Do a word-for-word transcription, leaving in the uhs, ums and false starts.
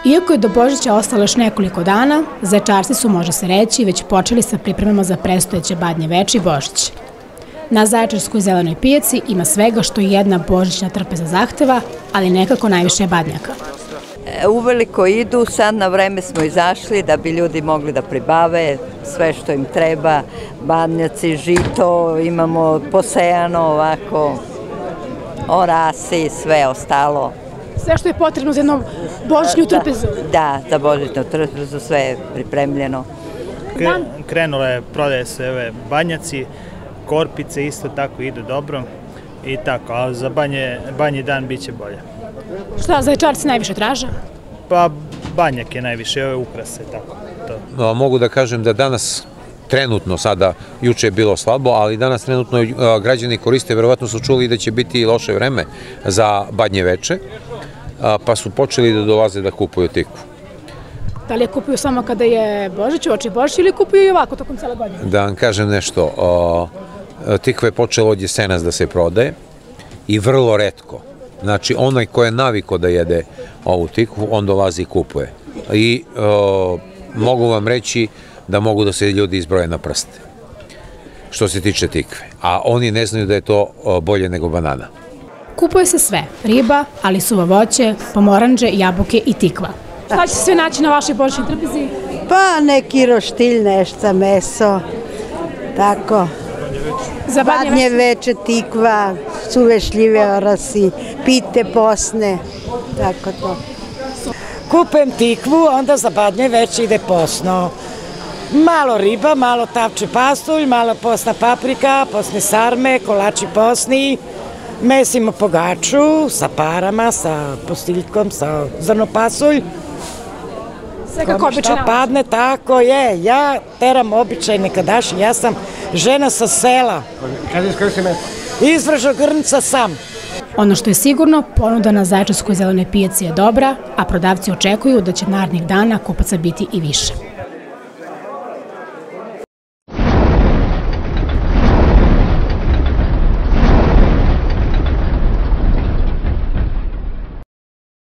Iako je do Božića ostalo još nekoliko dana, Zaječarci su, može se reći, već počeli sa pripremama za predstojeće Badnje veče i Božić. Na Zaječarskoj zelenoj pijaci ima svega što i jedna božićna trpeza zahteva, ali nekako najviše je badnjaka. Uveliko idu, sad na vreme smo izašli da bi ljudi mogli da pribave sve što im treba, badnjaci, žito, imamo posejano ovako, orasi, sve ostalo. Sve što je potrebno za jednu božićnu trpezu? Da, za božićnu trpezu sve je pripremljeno. Krenule prodaje se ove badnjaci, korpice isto tako idu dobro i tako, ali za badnji dan bit će bolje. Šta Zaječarci najviše traže? Pa badnjak je najviše, ove ukrase, tako. To. Mogu da kažem da danas trenutno, sada, juče je bilo slabo, ali danas trenutno građani koriste, verovatno su čuli da će biti loše vreme za Badnje veče, pa su počeli da dolaze da kupuju tikvu. Da li je kupuju samo kada je Božić, uoči Božić ili kupuju i ovako tokom cele godine? Da vam kažem nešto, tikva je počela od jesenas da se prodaje i vrlo retko. Znači, onaj ko je naviko da jede ovu tikvu, on dolazi i kupuje. I mogu vam reći da mogu da se ljudi izbroje na prste, što se tiče tikve. A oni ne znaju da je to bolje nego banana. Kupuje se sve, riba, ali suvo voće, pomoranđe, jabuke i tikva. Šta će se sve naći na vašoj božićnoj trpezi? Pa neki roštilj, nešto, meso, tako. Za Badnje veče, tikva, suve šljive, orasi, pite, posne, tako to. Kupujem tikvu, onda za Badnje veče ide posno. Malo riba, malo tavče pasulj, malo posna paprika, posne sarme, kolači posni, mesimo pogaču sa parama, sa postiljkom, sa zrnopasulj. Sve kako običaj nalazi. Padne, tako je. Ja teram običaj nekadašnji, ja sam žena sa sela. Iz Vržogrnca sam. Ono što je sigurno, ponuda na Zaječarskoj zelenoj pijaci je dobra, a prodavci očekuju da će narednih dana kupaca biti i više.